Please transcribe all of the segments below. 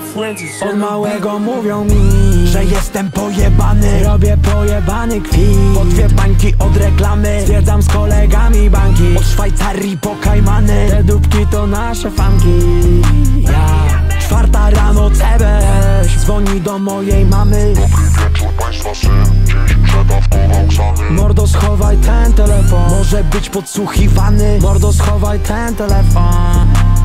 Od małego mówią mi, że jestem pojebany. Robię pojebany kwit. Po 2 bańki od reklamy. Zwiedzam z kolegami banki. Od Szwajcarii po Kajmany. Te dupki to nasze fanki. 4 rano CBS dzwoni do mojej mamy. Dobry wieczór, państwa syn dziś przedawkował Ksany. Mordo, schowaj ten telefon, może być podsłuchiwany. Mordo, schowaj ten telefon.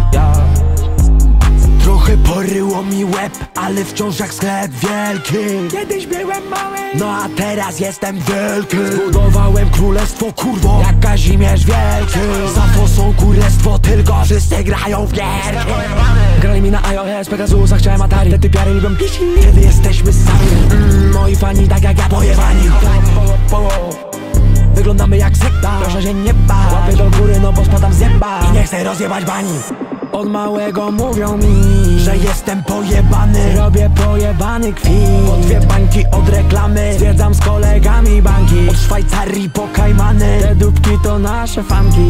Trochę poryło mi łeb, ale wciąż jak sklep wielki. Kiedyś byłem mały, no a teraz jestem wielki. Zbudowałem królestwo, kurwo, jak Kazimierz Wielki. Za fosą królestwo, tylko wszyscy grają w gierki. Grali mi na iOS, Pegasusa, chciałem Atari. Te typiary lubią pisi, kiedy jesteśmy sami. Moi fani tak jak ja, pojebani. Wyglądamy jak sekta, proszę się nie bać. Łapy do góry, no bo spadam z nieba i nie chcę rozjebać bani. Od małego mówią mi, że jestem pojebany. Robię pojebany kwit. Po 2 bańki od reklamy. Zwiedzam z kolegami banki. Od Szwajcarii po Kajmany. Te dupki to nasze fanki.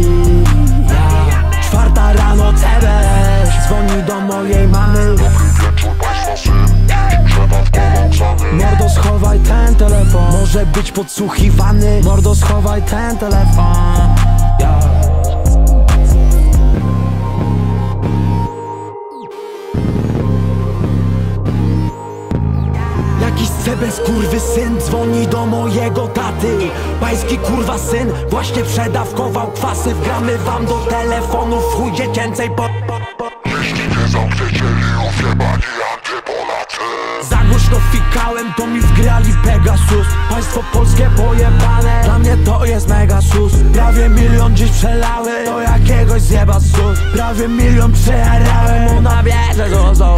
4 rano CBS dzwoni do mojej mamy. Dobry wieczór, państwa syn dziś przedawkował Ksany. Mordo, schowaj ten telefon, może być podsłuchiwany. Mordo, schowaj ten telefon. Jakiś CBS syn dzwoni do mojego taty. Pański kurwa syn właśnie przedawkował kwasy. Wgramy wam do telefonu w chuj dziecięcej Jeśli nie zamkniecie liów, jebani antypolacy. Za głośno fikałem, to mi wgrali Pegasus. Państwo polskie pojebane, dla mnie to jest mega sus. Prawie 1 milion dziś przelały, do jakiegoś zjeba sus. Prawie 1 milion przejarałem, ona wie, że to są.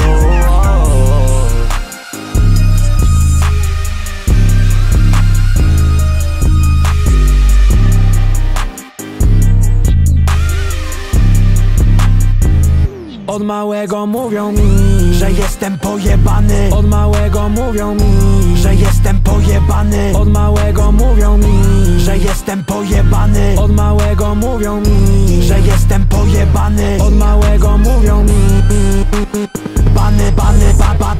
Od małego mówią mi, że jestem pojebany. Od małego mówią mi, że jestem pojebany. Od małego mówią mi, że jestem pojebany. Od małego mówią mi, że jestem pojebany. Od małego mówią mi, bany, bany, baba.